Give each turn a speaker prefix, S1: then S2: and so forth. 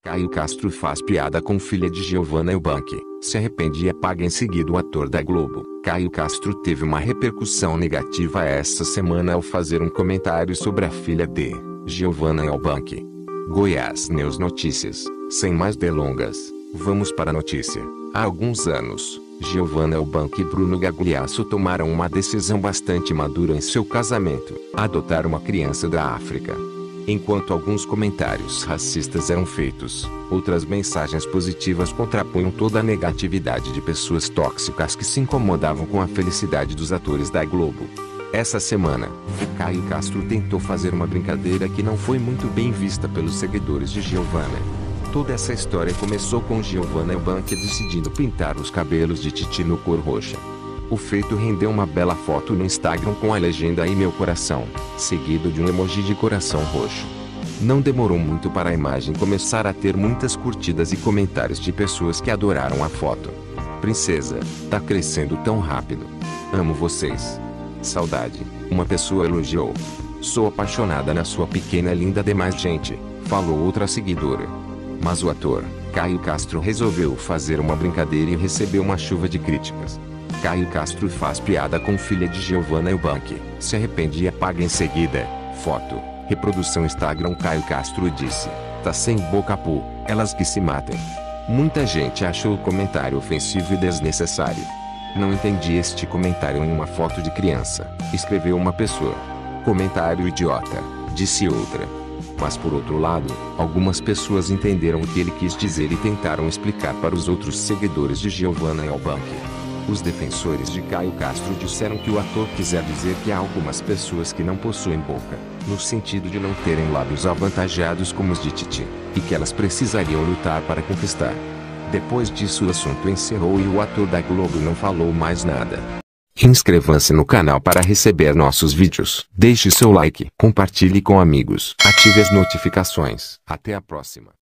S1: Caio Castro faz piada com filha de Giovanna Eubank, se arrepende e apaga em seguida o ator da Globo. Caio Castro teve uma repercussão negativa esta semana ao fazer um comentário sobre a filha de Giovanna Eubank. Goiás News Notícias. Sem mais delongas, vamos para a notícia. Há alguns anos, Giovanna Eubank e Bruno Gagliasso tomaram uma decisão bastante madura em seu casamento: adotar uma criança da África. Enquanto alguns comentários racistas eram feitos, outras mensagens positivas contrapunham toda a negatividade de pessoas tóxicas que se incomodavam com a felicidade dos atores da Globo. Essa semana, Caio Castro tentou fazer uma brincadeira que não foi muito bem vista pelos seguidores de Giovanna. Toda essa história começou com Giovanna Eubank decidindo pintar os cabelos de Titi no cor roxa. O feito rendeu uma bela foto no Instagram com a legenda "Ai meu coração", seguido de um emoji de coração roxo. Não demorou muito para a imagem começar a ter muitas curtidas e comentários de pessoas que adoraram a foto. "Princesa, tá crescendo tão rápido. Amo vocês. Saudade", uma pessoa elogiou. "Sou apaixonada na sua pequena linda demais gente", falou outra seguidora. Mas o ator, Caio Castro, resolveu fazer uma brincadeira e recebeu uma chuva de críticas. Caio Castro faz piada com filha de Giovanna Eubank, se arrepende e apaga em seguida. Foto, reprodução Instagram. Caio Castro disse: "Tá sem boca pô, elas que se matem". Muita gente achou o comentário ofensivo e desnecessário. "Não entendi este comentário em uma foto de criança", escreveu uma pessoa. "Comentário idiota", disse outra. Mas por outro lado, algumas pessoas entenderam o que ele quis dizer e tentaram explicar para os outros seguidores de Giovanna Eubank. Os defensores de Caio Castro disseram que o ator quiser dizer que há algumas pessoas que não possuem boca, no sentido de não terem lábios avantajados como os de Titi, e que elas precisariam lutar para conquistar. Depois disso o assunto encerrou e o ator da Globo não falou mais nada. Inscreva-se no canal para receber nossos vídeos. Deixe seu like, compartilhe com amigos, ative as notificações. Até a próxima.